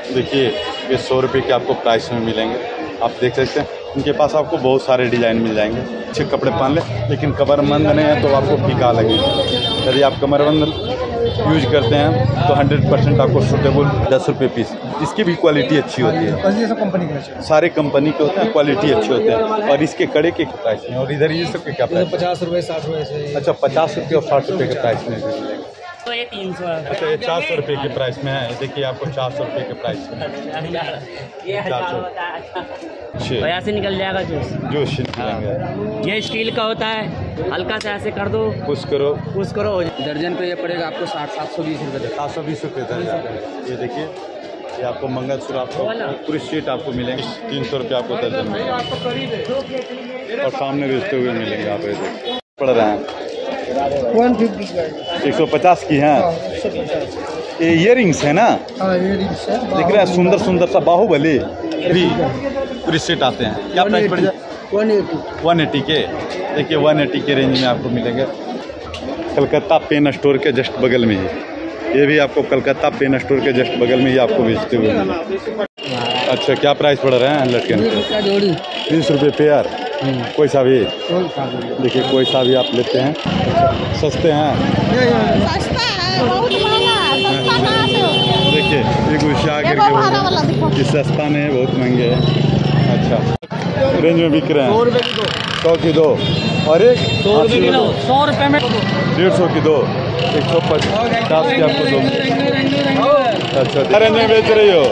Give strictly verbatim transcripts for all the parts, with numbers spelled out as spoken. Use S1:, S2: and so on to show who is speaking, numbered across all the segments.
S1: देखिए ये सौ रुपये के आपको प्राइस में मिलेंगे। आप देख सकते हैं इनके पास आपको बहुत सारे डिज़ाइन मिल जाएंगे। अच्छे कपड़े पहन ले, लेकिन कमरबंद नहीं है तो आपको फीका लगेगा। यदि आप कमरबंद यूज करते हैं तो हंड्रेड परसेंट आपको सूटेबल। दस रुपये पीस, इसकी भी क्वालिटी अच्छी होती है।
S2: कंपनी के
S1: सारे कंपनी के होते हैं, क्वालिटी अच्छे होते हैं। और इसके कड़े के प्राइस में, और इधर ये सब के क्या प्राइस?
S2: पचास रुपये साठ रुपये।
S1: अच्छा, पचास रुपये और साठ रुपये के प्राइस में मिलेंगे।
S3: तो ये तीन सौ।
S1: अच्छा, ये चार सौ रुपये के प्राइस में है। देखिए आपको चार सौ रुपये के प्राइस में चार सौ।
S3: तो ऐसे निकल जाएगा जूस।
S1: जूस निकलेंगे।
S3: ये स्टील का होता है, हल्का से ऐसे कर दो,
S1: पुश करो
S3: पुश करो।
S2: दर्जन पे ये पड़ेगा आपको साठ सात सौ बीस रुपये।
S1: सात सौ बीस रुपये दर्जन। ये देखिए ये आपको मंगलसूत्र आपको पूरी शीट आपको मिलेंगे तीन सौ रुपये आपको दर्जन मिलेंगे। और सामने बेचते हुए मिलेंगे। आप ये पड़ रहे हैं
S2: वन फिफ्टी
S1: एक सौ पचास की हैं। ये इयरिंग्स है ना, दिख रहा है सुंदर सुंदर सा बाहुबली भी पूरी सेट आते हैं। क्या प्राइस पड़ जाए?
S2: वन एटी
S1: वन एटी के। देखिए वन एटी के रेंज में आपको मिलेंगे। कलकत्ता पेन स्टोर के जस्ट बगल में ही, ये भी आपको कलकत्ता पेन स्टोर के जस्ट बगल में ही आपको बेचते हुए मिलेंगे। अच्छा, क्या प्राइस पड़ रहे हैं लटकन? तीस रुपये पेयर। कोई सा भी देखिए, कोई सा भी आप लेते हैं, सस्ते हैं। देखिए ये गुस्सा करके ये सस्ता नहीं है, बहुत महंगे हैं। अच्छा, रेंज में बिक रहे हैं।
S2: सौ रुपये की दो।
S1: सौ की दो। और एक
S2: सौ रुपये की दो। सौ रुपये में
S1: डेढ़ सौ की दो। एक सौ पचास की आपको दो। अच्छा, क्या रेंज में बेच रही हो?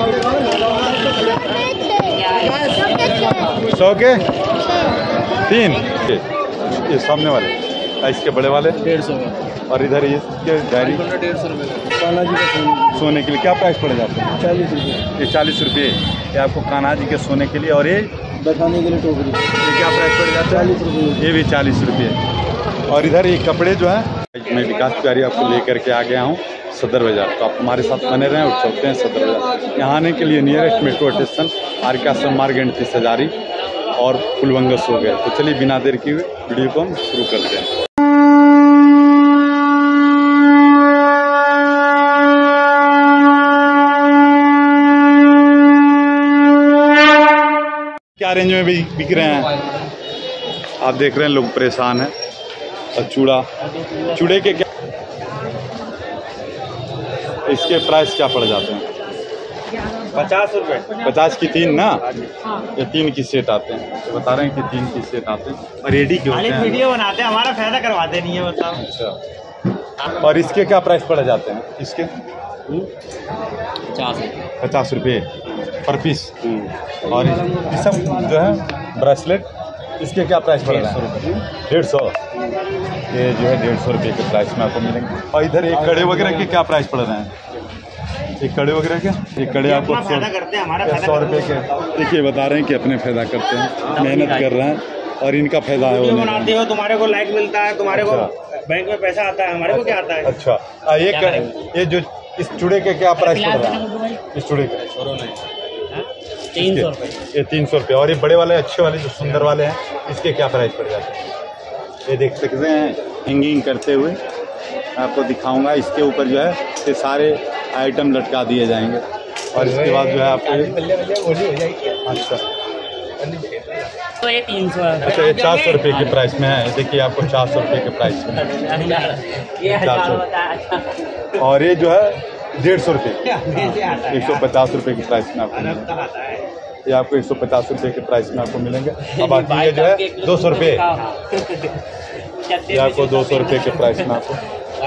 S1: सौ के तीन। ये सामने वाले, इसके बड़े वाले
S2: डेढ़ सौ।
S1: और इधर इसके डायरी
S2: डेढ़ सौ रुपये। कान्हा जी का
S1: सोने के लिए क्या प्राइस पड़ जाता है?
S2: चालीस रुपये।
S1: ये चालीस रुपये ये आपको कान्हा जी के सोने के लिए। और ये
S2: बैठाने के लिए टोकरी,
S1: ये क्या प्राइस पड़ जाता है?
S2: चालीस रुपये।
S1: ये भी चालीस रुपये। और इधर ये कपड़े जो है, मैं विकास प्यारी आपको लेकर के आ गया हूँ सदर बाज़ार। तो आप हमारे साथ बने रहें और चलते हैं सदर बाज़ार। यहाँ आने के लिए नियरेस्ट मेट्रो स्टेशन आर के आश्रम मार्ग एंट्री हजारी और फुलवंगस हो गया। तो चलिए बिना देर किए वीडियो को हम शुरू करते हैं। क्या रेंज में भी बिक रहे हैं? आप देख रहे हैं लोग परेशान हैं। और चूड़ा, चूड़े के क्या इसके प्राइस क्या पड़ जाते हैं?
S4: पचास रुपए।
S1: पचास की तीन ना, ये तीन की सेट आते हैं। तो बता रहे हैं कि तीन की सेट आते हैं। और रेडी के होते हैं।
S4: वीडियो बनाते हैं, हमारा फायदा करवाते नहीं है, बताओ।
S1: अच्छा, और इसके क्या प्राइस पड़ जाते हैं? इसके
S3: पचास
S1: पचास रुपये पर पीस। और ये सब जो है ब्रेसलेट, इसके क्या प्राइस पड़ रहा है? डेढ़ सौ। ये जो है डेढ़ सौ रुपये के प्राइस में आपको मिलेंगे। और इधर एक कड़े वगैरह के क्या प्राइस पड़ रहे हैं? एक कड़े वगैरह के, एक कड़े आपको सौ रुपये के। देखिए बता रहे हैं कि अपने फायदा करते हैं, मेहनत कर रहे हैं और इनका फायदा है।
S4: वो बनाते हो, तुम्हारे को लाइक मिलता है, तुम्हारे को बैंक में पैसा आता है, हमारे को क्या आता है?
S1: अच्छा, एक ये जो इस चूड़े के क्या प्राइस पड़ रहा है? इस चूड़े के
S3: तीन सौ रुपये।
S1: ये तीन सौ रुपये। और ये बड़े वाले अच्छे वाले जो सुंदर वाले हैं, इसके क्या प्राइस पड़ जाते हैं? ये देख सकते हैं हैंगिंग करते हुए आपको दिखाऊंगा। इसके ऊपर जो है ये सारे आइटम लटका दिए जाएंगे। और इसके बाद जो है आपको अच्छा
S3: तो ये तीन सौ।
S1: अच्छा, ये चार सौ रुपये के प्राइस में है। देखिए आपको चार सौ रुपये के प्राइस में चार सौ। और ये जो है डेढ़ सौ रुपये, एक सौ पचास रुपये के प्राइस में आपको मिलेंगे। ये आपको एक सौ पचास रुपये के प्राइस में आपको मिलेंगे। अब बाकी ये जो है दो सौ रुपये, ये आपको दो सौ रुपये के प्राइस में आपको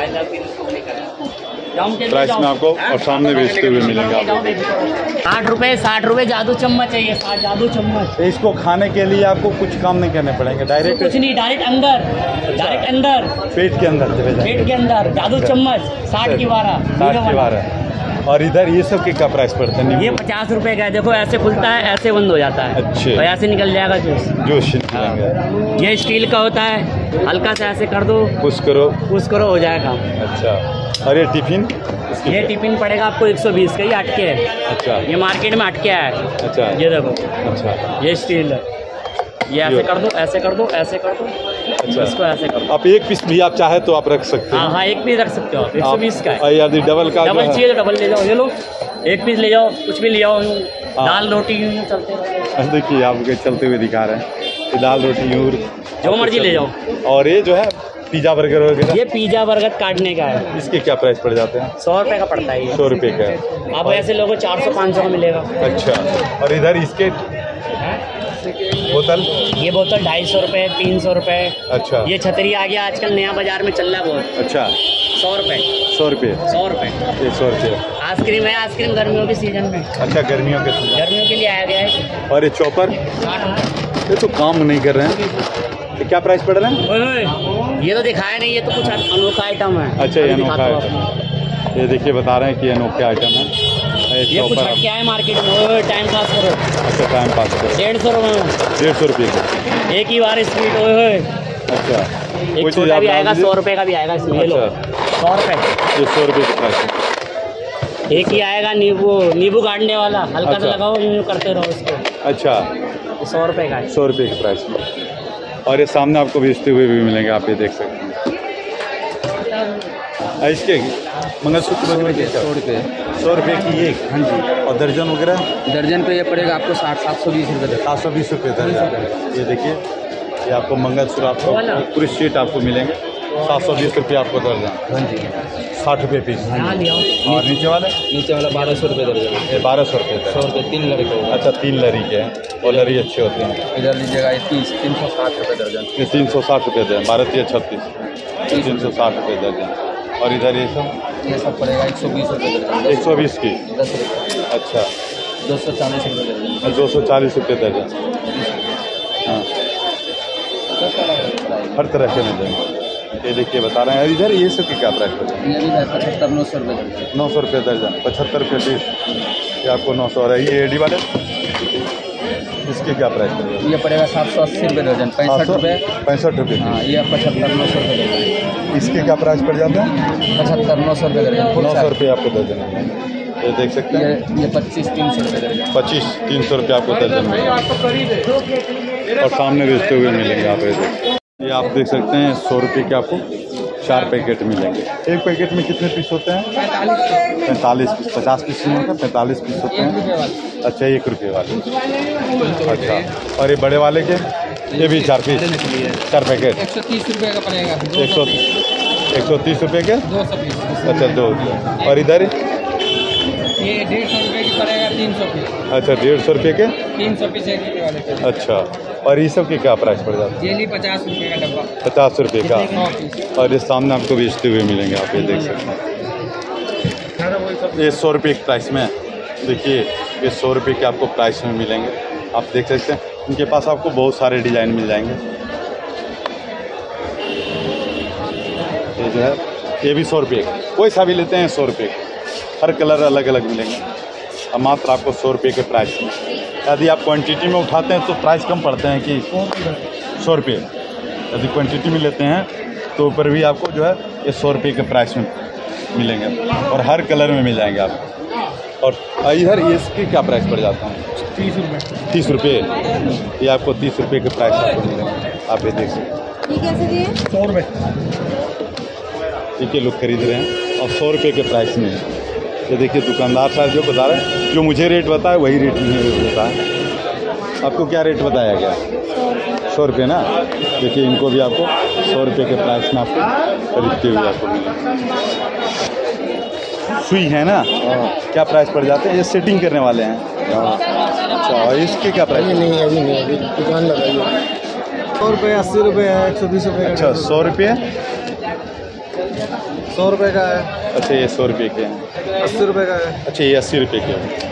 S1: प्राइस में आपको और सामने बेचते हुए मिलेंगे आपको।
S3: साठ रुपये साठ रुपये जादू चम्मच है ये, जादू चम्मच।
S1: इसको खाने के लिए आपको कुछ काम नहीं करने पड़ेंगे, डायरेक्ट
S3: कुछ नहीं, डायरेक्ट अंदर, डायरेक्ट अंदर
S1: पेट के अंदर चले जाए।
S3: पेट के अंदर जादू चम्मच साठ की बारह।
S1: साठ की बारह। और इधर ये सब के क्या प्राइस पड़ते हैं?
S3: ये पचास रुपए का है। देखो ऐसे खुलता है, ऐसे बंद हो जाता है।
S1: अच्छे।
S3: और ऐसे निकल जाएगा जूस।
S1: जूस निकलेंगे।
S3: ये स्टील का होता है, हल्का से ऐसे कर दो,
S1: पुश करो
S3: पुश करो, हो जाएगा।
S1: अच्छा, और ये टिफिन?
S3: ये टिफिन पड़ेगा आपको एक सौ बीस का, ये अटके है।
S1: अच्छा,
S3: ये मार्केट में अटके है।
S1: अच्छा,
S3: ये देखो।
S1: अच्छा,
S3: ये स्टील है। ये ऐसे कर दो, ऐसे कर दो, ऐसे कर दो,
S1: अच्छा।
S3: इसको ऐसे कर दो।
S1: आप एक पीस भी आप चाहे तो आप रख सकते
S3: हाँ
S1: हैं।
S3: हाँ, एक पीस रख सकते हो आप, एक सौ बीस का है।
S1: और यदि डबल का जो
S3: डबल
S1: है-
S3: चाहिए तो डबल ले जाओ, ये लो एक पीस ले जाओ, कुछ भी ले आओ, दाल रोटी यूं यूं चलते रहो।
S1: देखिए आपके चलते हुए दिखा रहे हैं ये दाल रोटी यूँ
S3: जो मर्जी ले जाओ।
S1: और ये जो है पिज़्ज़ा बर्गर वगैरह
S3: ये पिज़्ज़ा बर्गर काटने का है,
S1: इसके क्या प्राइस पड़ जाते हैं?
S3: सौ रुपये का पड़ता है ये।
S1: सौ रुपये का है।
S3: आप ऐसे लोगों चार सौ पाँच सौ का मिलेगा।
S1: अच्छा, और इधर इसके बोतल?
S3: ये बोतल ढाई सौ रुपये, तीन सौ रुपये।
S1: अच्छा,
S3: ये छतरी आ गया आजकल नया बाजार में चल रहा है बहुत,
S1: अच्छा,
S3: सौ रुपये।
S1: सौ रुपये
S3: सौ रुपये।
S1: ये सौ रुपये।
S3: आइसक्रीम है, आइसक्रीम गर्मियों के सीजन में,
S1: अच्छा, गर्मियों के सीजन।
S3: गर्मियों के लिए आया गया है।
S1: और ये चॉपर ये तो काम नहीं कर रहे हैं, ये क्या प्राइस पड़ रहा है?
S3: ओए ओए, ये तो दिखाया नहीं, ये तो कुछ अनोखा आइटम है।
S1: अच्छा, ये
S3: अभी
S1: अनोखा
S3: दिखाता हूँ
S1: आइटम
S3: आपको।
S1: ये देखिए बता रहे हैं कि अनोखे आइटम है। ये
S3: ये कुछ
S1: चॉपर
S3: हट क्या है मार्केट में, ओए टाइम पास करो।
S1: अच्छा, टाइम पास करो।
S3: डेढ़ सौ रुपये में
S1: डेढ़ सौ रुपये का।
S3: एक ही बार स्वीट। ओए ओए,
S1: अच्छा,
S3: एक
S1: कोई चीज़
S3: छोटा
S1: आप
S3: भी
S1: डाल
S3: आएगा,
S1: दीजिए।
S3: सौ रुपये का भी आएगा इसमें, ये लो
S1: अच्छा।
S3: सौ रुपये।
S1: ये सौ रुपये का प्राइस है।
S3: एक ही आएगा नींबू, नींबू गाड़ने वाला, हल्का सा
S1: अच्छा।
S3: लगाओ, यूं यूं करते रहो इसको।
S1: अच्छा,
S3: ये सौ रुपये का है।
S1: सौ रुपये के प्राइस में। और ये सामने आपको बेचते हुए भी मिलेंगे, आप ये देख सकते हैं। आ, इसके मंगलसूत्र वगैरह के सौ रुपये सौ रुपये की एक। हाँ जी। और दर्जन वगैरह?
S2: दर्जन पे ये पड़ेगा आपको साठ सात सौ बीस रुपये तक।
S1: सात सौ बीस रुपये दर्जन। ये देखिए, ये आपको मंगलसूत्र आपको पूरी सेट आपको मिलेंगे सात सौ बीस रुपये आपको दर्जन।
S2: हाँ जी।
S1: साठ रुपये पीस।
S3: यहाँ ले आओ।
S1: और नीचे वाले?
S2: नीचे वाला बारह सौ रुपये दर्जन।
S1: ये बारह सौ रुपये
S2: सौ
S1: दर्जन।
S2: रुपये तीन लड़के होगा।
S1: अच्छा, तीन लरी के हैं और लरी अच्छे होते हैं।
S2: इधर लीजिएगा ये तीस तीन सौ साठ रुपये दर्जन।
S1: ये तीन सौ साठ रुपये दर्जन। बारह तीन छत्तीस, तीन सौ साठ रुपये दर्जन। और इधर ये सब
S2: ये सब पड़ेगा एक सौ बीस रुपये दर्जन।
S1: एक सौ बीस की।
S2: दस रुपये।
S1: अच्छा,
S2: दो सौ चालीस रुपये दर्जन।
S1: दो सौ चालीस रुपये दर्जन। हाँ, हर तरह के मिल जाएंगे। ये देखिए बता रहे हैं। इधर ये सब की क्या प्राइस है?
S2: ये भी है पचहत्तर नौ सौ रुपये दर्जन।
S1: नौ सौ रुपये दर्जन, पचहत्तर रुपये पीस। ये आपको नौ सौ। है ये एडी वाले, इसके क्या प्राइस है?
S2: ये पड़ेगा सात सौ अस्सी रुपये दर्जन। पैंसठ रुपये।
S1: पैंसठ रुपये।
S2: हाँ, ये पचहत्तर नौ सौ रुपये दर्जन।
S1: इसके क्या प्राइस पड़ जाता है?
S2: पचहत्तर नौ सौ रुपये दर्जन। फुल
S1: नौ सौ
S2: साइज।
S1: रुपये आपको दर्जन है। ये देख सकते
S2: ये
S1: हैं,
S2: ये पच्चीस तीन सौ रुपये दर्जन।
S1: पच्चीस तीन सौ रुपये आपको दर्जन मिलेगा। और सामने बेचते हुए मिलेंगे आप। ये देखिए, ये आप देख सकते हैं सौ रुपये के आपको चार पैकेट मिलेंगे। एक पैकेट में कितने पीस होते हैं? पैंतालीस पीस। पचास पीस नहीं होता, पैंतालीस पीस होते हैं। अच्छा, एक रुपये वाले। अच्छा, और ये बड़े वाले के? ये भी चार पीस, चार पैकेट।
S2: एक सौ तीस रुपये का पड़ेगा।
S1: एक सौ एक सौ तीस रुपये के?
S2: दो सौ पीस।
S1: अच्छा, दो। और इधर
S2: ये डेढ़ सौ रुपये की पड़ेगा तीन सौ पीस।
S1: अच्छा, डेढ़ सौ रुपये के?
S2: तीन सौ पीस एक रुपये वाले पे।
S1: अच्छा, और ये सब के क्या प्राइस पड़ जाता है?
S2: ये ली पचास रुपये का डब्बा।
S1: पचास रुपये का।
S2: सौ पीस।
S1: और ये सामने आपको बेचते हुए मिलेंगे, आप ये देख सकते हैं। ये सौ रुपये के प्राइस में। देखिए, ये सौ रुपये के आपको प्राइस में मिलेंगे, आप देख सकते हैं। इनके पास आपको बहुत सारे डिज़ाइन मिल जाएंगे। ये जो है ये भी सौ रुपये का, कोई सा भी लेते हैं सौ रुपये का। हर कलर अलग अलग मिलेंगे और मात्र आपको सौ रुपये के प्राइस में। यदि आप क्वांटिटी में उठाते हैं तो प्राइस कम पड़ते हैं कि सौ रुपये। यदि क्वांटिटी में लेते हैं तो ऊपर भी आपको जो है ये सौ रुपये के प्राइस में मिलेंगे और हर कलर में मिल जाएंगे आपको। और इधर इसकी क्या प्राइस पड़ जाता है?
S2: तीस रुपये।
S1: तीस रुपये। ये आपको तीस रुपये के प्राइस आपको मिलेंगे, आप ये देख सकते
S5: ये कैसे दिए?
S2: सौ रुपये।
S1: ठीक है, लोग खरीद रहे हैं और सौ रुपये के प्राइस में। ये देखिए, दुकानदार साहब जो बता रहे हैं, जो मुझे रेट बताया वही रेट में होता है। आपको क्या रेट बताया गया? सौ रुपये ना। देखिए, इनको भी आपको सौ रुपये के प्राइस में आपको खरीदते हुए आपको मिलेंगे। सुई है ना? क्या प्राइस पड़ जाते हैं? ये सेटिंग करने वाले हैं। अच्छा, और इसके क्या प्राइस?
S2: नहीं अभी नहीं, अभी दुकान लगाइए। सौ रुपये, अस्सी रुपये है, एक सौ बीस रुपये।
S1: अच्छा, सौ रुपये,
S2: सौ रुपये का है।
S1: अच्छा, ये सौ रुपये के हैं।
S2: अस्सी रुपये का है।
S1: अच्छा, ये अस्सी रुपये के हैं।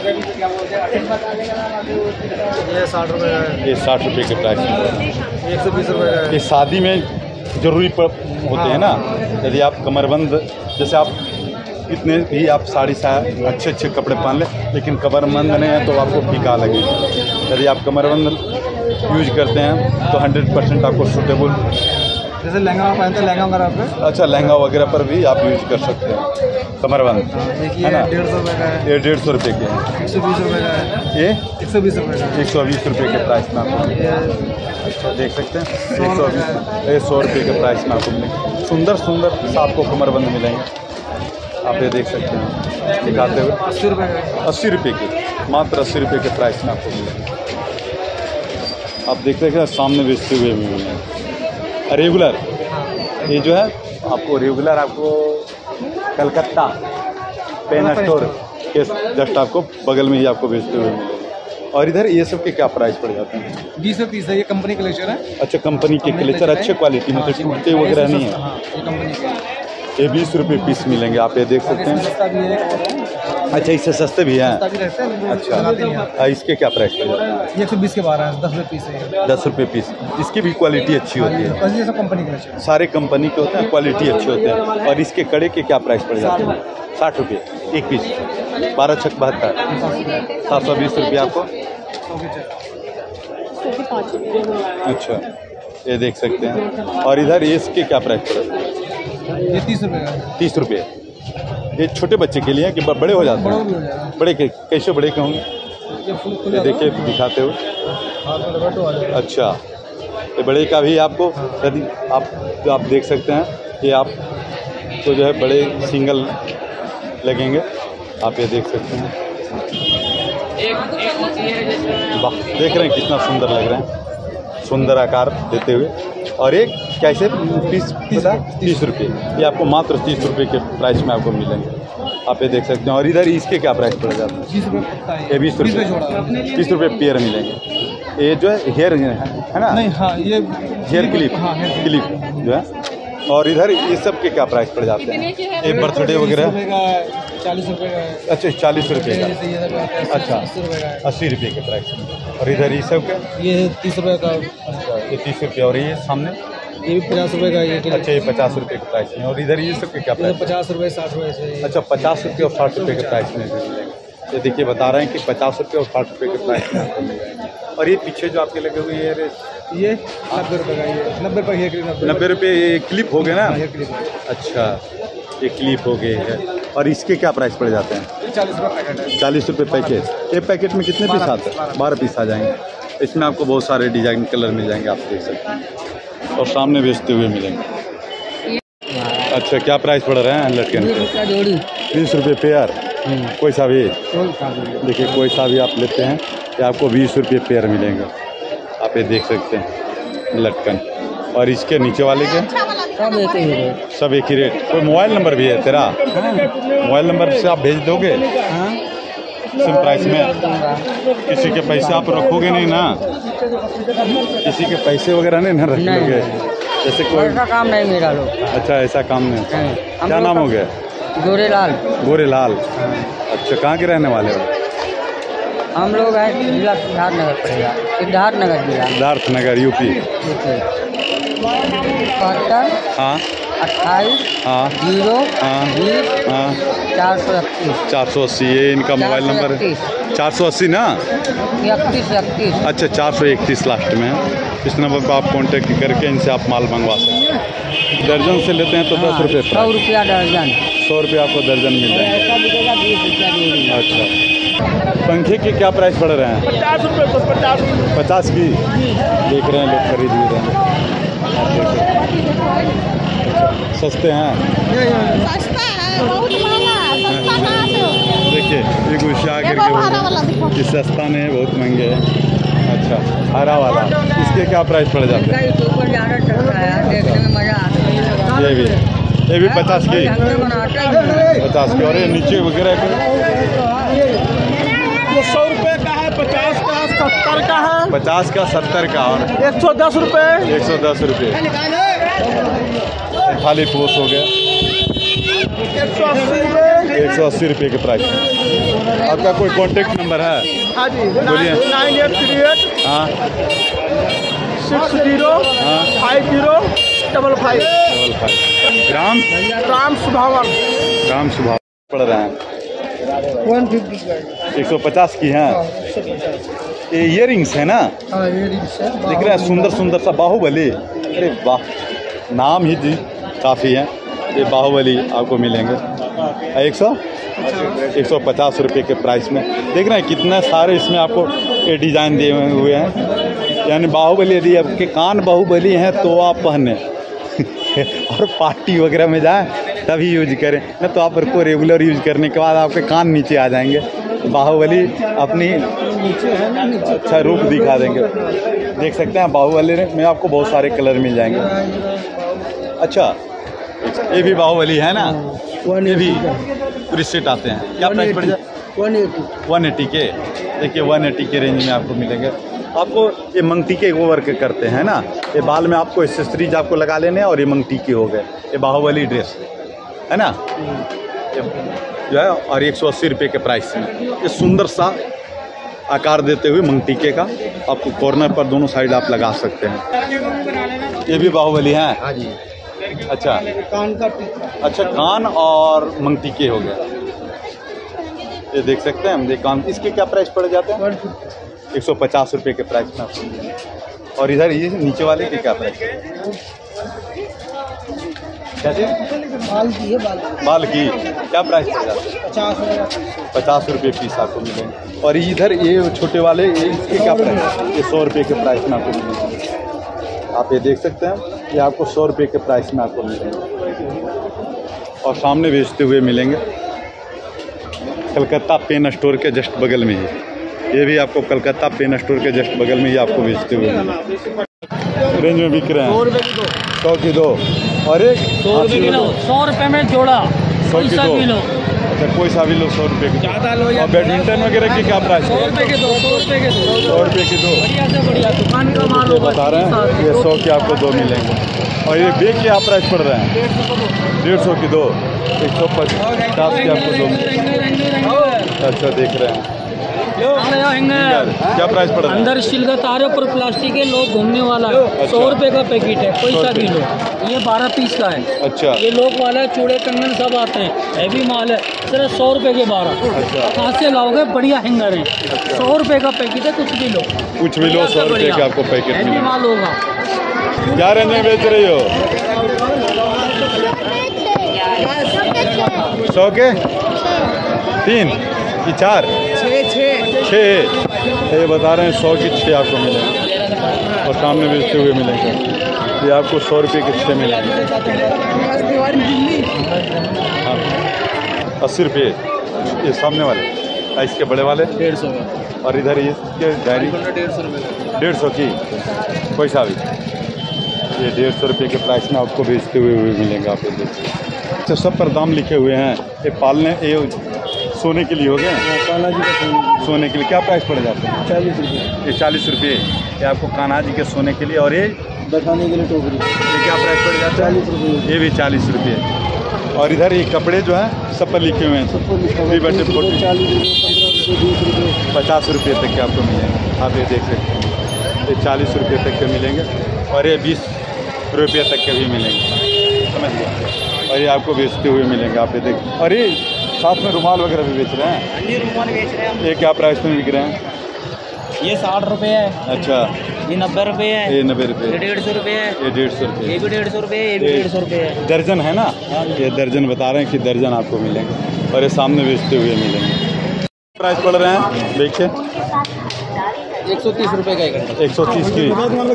S2: ये साठ रुपये का है।
S1: ये साठ रुपये के प्राइस में।
S2: एक सौ बीस रुपये का
S1: ये
S2: है।
S1: शादी में ज़रूरी पड़ होते हैं ना। यदि आप कमरबंद, जैसे आप कितने भी आप साड़ी सा अच्छे अच्छे कपड़े पहन लें, लेकिन कमरबंद नहीं है तो आपको फीका लगेगा। यदि आप कमरबंद यूज करते हैं तो हंड्रेड परसेंट आपको सूटेबल
S2: जैसे लहंगा आप पहनते हैं, लहंगा वगैरह पे।
S1: अच्छा, लहंगा वगैरह पर भी आप यूज कर सकते हैं, कमरबंद
S2: देखिए
S1: है ना।
S2: डेढ़ सौ रुपये का है,
S1: ये डेढ़ सौ रुपये के हैं,
S2: एक सौ बीस रुपये का है,
S1: ये
S2: एक सौ बीस रुपये का है।
S1: एक सौ बीस रुपये के प्राइस में आपको
S2: ये
S1: अच्छा देख सकते हैं, एक सौ बीस ये सौ रुपये के प्राइस में आपको मिलेंगे। सुंदर सुंदर सा आपको कमरबंद मिलेंगे, आप ये देख सकते हैं दिखाते हुए।
S2: अस्सी रुपये का है,
S1: अस्सी रुपये के, मात्र अस्सी रुपये के प्राइस में आपको मिलेंगे। आप देख सकते हैं सामने बेचते हुए भी मिलेंगे। रेगुलर ये जो है आपको रेगुलर आपको कलकत्ता पेन स्टोर के जस्ट आपको बगल में ही आपको बेचते हुए मिलेंगे। और इधर ये सब के क्या प्राइस पड़ जाते हैं?
S2: बीस से तीस है, ये कंपनी कलेक्शन है।
S1: अच्छा, कंपनी के क्लेचर अच्छे क्वालिटी में, तो टूटते वगैरह नहीं है।
S2: हाँ, ये कंपनी के
S1: ये बीस रुपये पीस मिलेंगे, आप ये देख सकते हैं।
S2: सस्ता भी है,
S1: अच्छा, इससे सस्ते भी हैं।
S2: सस्ता भी रहता है।
S1: अच्छा,
S2: लगाते नहीं हैं।
S1: आ, इसके क्या प्राइस पड़ जाते हैं?
S2: ये एक सौ बीस के बारह है, दस रुपये पीस है।
S1: दस रुपये पीस। इसकी भी क्वालिटी अच्छी होती है,
S2: बस ये सब कंपनी कलेक्शन।
S1: सारे कंपनी के होते हैं, क्वालिटी अच्छे होते हैं। और इसके कड़े के क्या प्राइस पड़ जाते हैं? साठ रुपये एक पीस, बारह छक बहत्तर, सात सौ बीस रुपये आपको। अच्छा, ये देख सकते हैं। और इधर इसके क्या प्राइस पड़ेगा?
S2: ये तीस रुपये का है।
S1: तीस रुपये। ये छोटे बच्चे के लिए हैं कि ब- बड़े हो जाते
S2: बड़ों
S1: हैं?
S2: भी हो जाएगा।
S1: बड़े के कैसे बड़े के होंगे?
S2: ये फुल खुल
S1: ये
S2: जाता है।
S1: देखिए दिखाते हुए।
S2: हाथ में लपेटो आ जाएगा।
S1: अच्छा, ये बड़े का भी आपको यदि आप जो आप देख सकते हैं कि आप तो जो है बड़े सिंगल लगेंगे, आप ये देख सकते हैं। वाह, देख रहे हैं कितना सुंदर लग रहे हैं, सुंदर आकार देते हुए। और एक कैसे पीस पता तीस रुपये, ये आपको मात्र तीस रुपये के प्राइस में आपको मिलेंगे, आप ये देख सकते हैं। और इधर इसके क्या प्राइस पड़ जाता है?
S2: बीस रुपये पत्ता है।
S1: ये बीस रुपये
S2: जोड़ा।
S1: बीस रुपये पेयर मिलेंगे। ये जो है हेयर है ना,
S2: नहीं, हाँ, ये
S1: हेयर क्लिप,
S2: हाँ, हेयर
S1: क्लिप जो है। और इधर ये सब के क्या प्राइस पड़ जाते हैं? ये बर्थडे वगैरह
S2: चालीस रुपये का है।
S1: अच्छा, चालीस रुपये का।
S2: जैसे ये सब आता है,
S1: अच्छा,
S2: अस्सी रुपये का है।
S1: अस्सी रुपये के प्राइस में। और इधर ये सब का
S2: ये तीस रुपये का,
S1: ये तीस रुपये। और ये सामने
S2: ये भी पचास रुपये का, ये
S1: अच्छा, ये पचास रुपये के प्राइस में। और इधर ये सब के क्या प्राइस?
S2: पचास रुपये साठ रुपये से।
S1: अच्छा, पचास रुपये और साठ रुपये के प्राइस में मिलेंगे। ये देखिए बता रहे हैं कि पचास रुपये और साठ रुपये के प्राइस में आपको मिलेंगे। और ये पीछे जो आपके लगे हुए ये
S2: ये नब्बे रुपये का, ये नब्बे रुपये हेयर क्लिप।
S1: नब्बे रुपये ये क्लिप हो गए ना?
S2: हेयर क्लिप
S1: अच्छा, ये क्लिप हो गए है। और इसके क्या प्राइस पड़ जाते हैं?
S2: चालीस रुपये पैकेट है।
S1: चालीस रुपये पैकेट। ये पैकेट में कितने पीस आते हैं? बारह पीस आ जाएंगे। इसमें आपको बहुत सारे डिजाइन कलर मिल जाएंगे, आप देख सकते हैं। और सामने बेचते हुए मिलेंगे। अच्छा, क्या प्राइस पड़ रहे हैं लटकन के?
S3: जोड़ी
S1: बीस रुपये पेयर, कोई सा भी। देखिए कोई सा भी आप लेते हैं ये आपको बीस रुपये पेयर मिलेंगे, आप ये देख सकते हैं लटकन। और इसके नीचे वाले के
S3: सब एक ही रेट।
S1: सब एक ही रेट। कोई मोबाइल नंबर भी है तेरा? मोबाइल नंबर से आप भेज दोगे सेम प्राइस में? किसी के पैसे आप रखोगे नहीं ना? किसी के पैसे वगैरह नहीं ना रखोगे? जैसे कोई
S3: ऐसा काम नहीं मेरा लोग।
S1: अच्छा, ऐसा काम नहीं।
S3: हम
S1: क्या
S3: लोग
S1: नाम
S3: का-
S1: हो गया?
S3: गोरेलाल।
S1: गोरेलाल। अच्छा, कहाँ के रहने वाले हो?
S3: हम लोग हैं जिला सिद्धार्थनगर पड़ेगा, सिद्धार्थनगर जिला।
S1: सिद्धार्थ नगर यूपी।
S3: इकहत्तर
S1: हाँ
S3: अट्ठाईस
S1: हाँ
S3: जीरो
S1: हाँ
S3: बीस
S1: हाँ
S3: चार सौ इकतीस।
S1: चार सौ अस्सी ये इनका मोबाइल नंबर है। चार सौ अस्सी ना?
S3: इकतीस इकतीस।
S1: अच्छा, चार सौ इकतीस लास्ट में है। इस नंबर पर आप कांटेक्ट करके इनसे आप माल मंगवा सकते हैं। दर्जन से लेते हैं तो दस रुपये
S3: सौ रुपया दर्जन।
S1: सौ रुपये आपको दर्जन मिल जाएंगे।
S3: ऐसा बिकेगा बीस रुपया जोड़ी।
S1: अच्छा, पंखे के क्या प्राइस पड़ रहे हैं?
S2: पचास रुपये तो पचास
S1: पचास की देख रहे हैं लोग, खरीद भी रहे हैं, आप देख सकते हैं। सस्ते हैं?
S5: सस्ता है, बहुत महंगा है, सस्ता कहाँ से हो?
S1: देखिए ये गुस्सा
S5: एगो
S1: करके
S5: हरा वाला दिखाओ।
S1: ये सस्ता नहीं है, बहुत महंगे है। अच्छा, हरा वाला इसके क्या प्राइस पड़ जाते हैं?
S3: इसका ऊपर ज़्यादा चलता है, देखने में मज़ा आता है।
S1: ये भी ये भी पचास की
S3: हम तो बनाते हैं।
S1: पचास की। और ये नीचे वगैरह के
S2: ये सौ रुपये का है, पचास का, सत्तर का है,
S1: पचास का, सत्तर का और
S2: एक सौ दस रुपये।
S1: एक सौ दस रुपये। खाली पोस हो गया
S2: एक सौ अस्सी रुपये।
S1: एक सौ अस्सी रुपये के प्राइस। आपका कोई कांटेक्ट नंबर है?
S2: हाँ जी,
S1: बोलिए।
S2: नाइन एट थ्री एट
S1: हाँ
S2: सिक्स जीरो
S1: हाँ
S2: five zero double five.
S1: Double five. ग्राम
S2: राम सुधावर।
S1: ग्राम सुबह पड़ रहे हैं।
S2: वन फिफ्टी
S1: एक सौ पचास की हैं। ये इयर रिंग्स है ना?
S2: हाँ, ये रिंग्स है।
S1: दिख रहा है सुंदर सुंदर सा बाहुबली। अरे वाह, नाम ही जी काफ़ी हैं। ये बाहुबली आपको मिलेंगे एक सौ एक सौ पचास रुपये के प्राइस में। देख रहे हैं कितने सारे इसमें आपको ये डिज़ाइन दिए हुए हैं। यानी बाहुबली यदि आपके कान बाहुबली हैं तो आप पहने और पार्टी वगैरह में जाएं तभी यूज करें, न तो आपको रेगुलर यूज करने के बाद आपके कान नीचे आ जाएंगे। बाहुबली अपनी अच्छा रूप दिखा देंगे। देख सकते हैं बाहुबली में आपको बहुत सारे कलर मिल जाएंगे। अच्छा ये भी बाहुबली है ना, ये भी टूरिस्ट सेट आते हैं। क्या प्राइस पड़ जाए?
S2: वन एटी
S1: वन एटी के। देखिए वन एटी के रेंज में आपको मिलेंगे। आपको ये मंगटीके को वर्क करते हैं ना, ये बाल में आपको एक्सेसरीज आपको लगा लेने और ये मंगटीके हो गए। ये बाहुबली ड्रेस है ना, ये जो है और एक सौ अस्सी रुपये के प्राइस में ये सुंदर सा आकार देते हुए मंगटीके का आपको कॉर्नर पर दोनों साइड आप लगा सकते हैं। ये भी बाहुबली है।
S2: हाँ जी।
S1: अच्छा
S2: कान का
S1: अच्छा कान और मंगटीके हो गए। ये देख सकते हैं हम देख कान। इसके क्या प्राइस पड़ जाते हैं? एक सौ पचास रुपये के प्राइस में आपको। और इधर ये नीचे वाले के क्या प्राइस? कैसे?
S2: बाल की है, बाल
S1: बाल की क्या प्राइस पड़ जाता है?
S2: पचास
S1: पचास रुपये पीस आपको मिलेंगे। और इधर ये छोटे वाले ये इसके क्या प्राइस है? ये सौ रुपये के प्राइस में आपको मिलेंगे। आप ये देख सकते हैं ये आपको सौ रुपये के प्राइस में आपको मिलेंगे। और सामने बेचते हुए मिलेंगे कलकत्ता पेन स्टोर के जस्ट बगल में ही। ये भी आपको कलकत्ता पेन स्टोर के जस्ट बगल में ही आपको बेचते हुए मिलेंगे। रेंज में बिक रहे हैं।
S2: सौ रुपये की दो
S1: सौ की दो और एक
S3: सौ रुपये किलो, सौ रुपये में जोड़ा,
S1: सौ की दो।
S3: किलो।
S1: अच्छा कोई सा भी लो सौ रुपये की।
S2: ज़्यादा लो या
S1: और बैडमिंटन वगैरह की क्या प्राइस?
S3: सौ रुपये के दो, सौ रुपये के दो,
S1: सौ रुपये की दो।
S3: बढ़िया से बढ़िया दुकान का माल
S1: ये
S3: होगा।
S1: बता रहे हैं ये सौ के आपको दो मिलेंगे। और ये बेग के आप प्राइस पड़ रहे हैं डेढ़ सौ की दो, एक सौ पचास की आपको दो मिलेंगे। अच्छा देख रहे हैं क्या प्राइस पड़ रहा है?
S3: अंदर स्टील का तार है, ऊपर प्लास्टिक है, लोग घूमने वाला है। सौ रुपए का पैकेट है, कोई सा भी लो। ये बारह पीस का है।
S1: अच्छा
S3: ये लोग वाला है, चूड़े कंगन सब आते हैं, हैवी माल है। सिर्फ सौ रुपए के बारह।
S1: अच्छा
S3: कहाँ से लाओगे? बढ़िया हैंगर है, सौ रुपए का पैकेट है, कुछ भी लो,
S1: कुछ भी लो सौ रुपये के आपको पैकेट
S3: हैवी
S1: मिलेगा।
S3: माल होगा।
S1: क्या रेंज में बेच रही हो? सौ के तीन की चार
S2: छः छः
S1: छः। ये बता रहे हैं सौ की छः आपको मिलेंगे। और सामने बेचते हुए मिलेंगे ये आपको सौ रुपये के छः मिलेंगे। हाँ अस्सी रुपये ये सामने वाले, इसके बड़े वाले
S2: डेढ़ सौ
S1: और इधर ये इसके डायरी
S2: डेढ़ सौ रुपये
S1: डेढ़ सौ की कोई सा भी ये डेढ़ सौ रुपये के प्राइस में आपको बेचते हुए हुए मिलेंगे। आप ये देखिए अच्छा सब पर दाम लिखे हुए हैं। ये पालने ये सोने के लिए हो गए,
S2: कान्हा जी का
S1: सोने के लिए क्या प्राइस पड़ जाता है?
S2: चालीस रुपये
S1: ये चालीस रुपये ये आपको कान्हा जी के सोने के लिए। और ये ये
S2: बैठाने के लिए टोकरी
S1: क्या प्राइस पड़ जाता है?
S2: चालीस रुपये
S1: ये भी चालीस रुपये। और इधर ये कपड़े जो हैं सब पर लिखे हुए हैं
S2: सबको लिखा हुआ
S1: थ्री बटे
S2: है,
S1: फोर्टी
S2: चालीस रुपये, पंद्रह रुपये, बीस रुपये।
S1: पचास रुपये तक के आपको मिलेंगे। आप ये देख सकते हैं ये चालीस रुपये तक के मिलेंगे और ये बीस रुपये तक के भी मिलेंगे, समझ गए। और ये आपको बेचते हुए मिलेंगे। आप ये देख और ये साथ में रुमाल वगैरह भी बेच रहे हैं।
S3: ये रुमाल बेच रहे हैं,
S1: ये क्या प्राइस में बिक रहे हैं?
S3: ये साठ रुपये है,
S1: अच्छा
S3: ये नब्बे रुपये है,
S1: ये नब्बे
S3: ये
S1: रुपये,
S3: डेढ़ सौ रुपये है,
S1: ये डेढ़ सौ रुपये,
S3: ये भी डेढ़ सौ रुपये, ये भी
S1: ये-
S3: डेढ़ सौ रुपये है।
S1: दर्जन है ना, ये दर्जन बता रहे हैं कि दर्जन आपको मिलेंगे। और ये सामने बेचते हुए मिलेंगे। प्राइस पड़ रहे हैं देखिए
S2: एक सौ तीस रुपये का एक घंटा।
S1: एक सौ तीस की।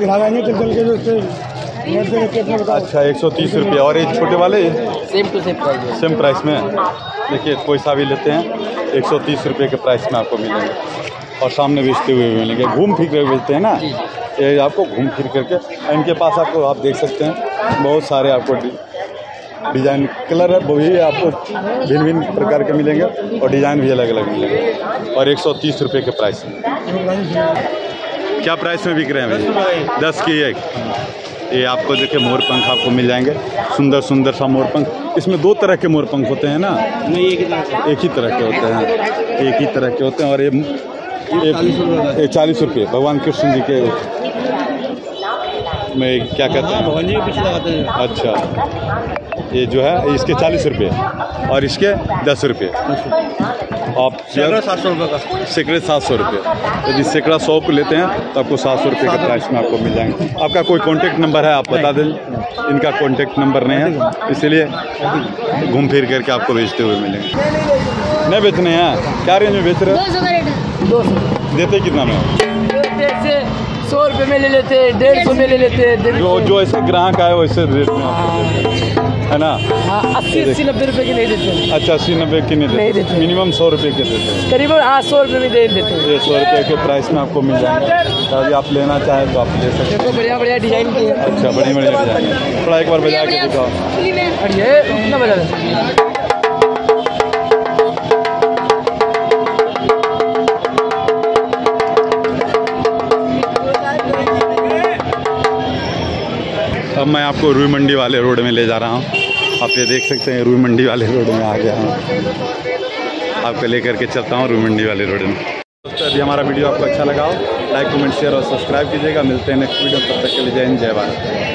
S1: अच्छा एक सौ तीस रुपये। और ये छोटे वाले
S2: same to same price
S1: same price में देखिए कोई सा भी लेते हैं एक सौ तीस रुपये के प्राइस में आपको मिलेंगे। और सामने बेचते हुए भी मिलेंगे, घूम फिर कर बेचते हैं ना, ये आपको घूम फिर करके। इनके पास आपको आप देख सकते हैं बहुत सारे आपको डि- डिज़ाइन कलर है वो भी आपको भिन्न भिन्न प्रकार के मिलेंगे और डिज़ाइन भी अलग अलग मिलेंगे। और एक सौ तीस रुपये के प्राइस में क्या प्राइस में बिक रहे हैं भैया? दस की एक। ये आपको देखिए मोर पंख आपको मिल जाएंगे, सुंदर सुंदर सा मोर पंख। इसमें दो तरह के मोर पंख होते हैं ना?
S2: नहीं एक ही
S1: एक ही तरह के होते हैं, एक ही तरह के होते हैं। और ये ये चालीस रुपये भगवान कृष्ण जी के में क्या कहते हैं?
S2: भगवान जी के पीछे लगाते हैं।
S1: अच्छा ये जो है इसके चालीस रुपये और इसके दस रुपये। आप
S2: सात सौ रुपये का
S1: सैकड़े सात सौ रुपये। यदि सैकड़ा सौ को लेते हैं तो आपको सात सौ रुपये के प्राइस में आपको मिल जाएंगे। आपका कोई कॉन्टेक्ट नंबर है आप बता दें। इनका कॉन्टेक्ट नंबर नहीं है, इसलिए घूम फिर करके आपको बेचते हुए मिलेंगे। नहीं बेचने हैं, क्या रेंज में बेच रहे हैं?
S3: दो सौ
S1: देते कितना में?
S3: सौ रुपये में ले लेते, डेढ़ सौ में ले लेते।
S1: जो जो ऐसे ग्राहक आए वैसे रेट में आपको देते हैं, है ना?
S3: हाँ, अस्सी अस्सी नब्बे रुपए की नहीं देते।
S1: अच्छा, अस्सी नब्बे की नहीं
S3: नहीं
S1: देते,
S3: देते।
S1: मिनिमम सौ रुपये के देते हैं।
S3: करीबन हाँ सौ रुपये में दे देते हैं।
S1: ये सौ रुपये के प्राइस में आपको मिल जाएंगे। यदि आप लेना चाहें तो आप ले सकते हैं।
S3: देखो बढ़िया बढ़िया डिजाइन की है।
S1: अच्छा, बड़ी बड़ी डिजाइन। थोड़ा एक बार बजा के दिखाओ।
S3: और ये कितना बजा रहे?
S1: अब मैं आपको रूई मंडी वाले रोड में ले जा रहा हूँ। आप ये देख सकते हैं, रूई मंडी वाले रोड में आ गया हूँ। आपको लेकर के चलता हूँ रूई मंडी वाले रोड में। दोस्तों, यदि हमारा वीडियो आपको अच्छा लगा हो, लाइक कमेंट शेयर और सब्सक्राइब कीजिएगा। मिलते हैं नेक्स्ट वीडियो, तब तक के लिए जय हिंद, जय भारत।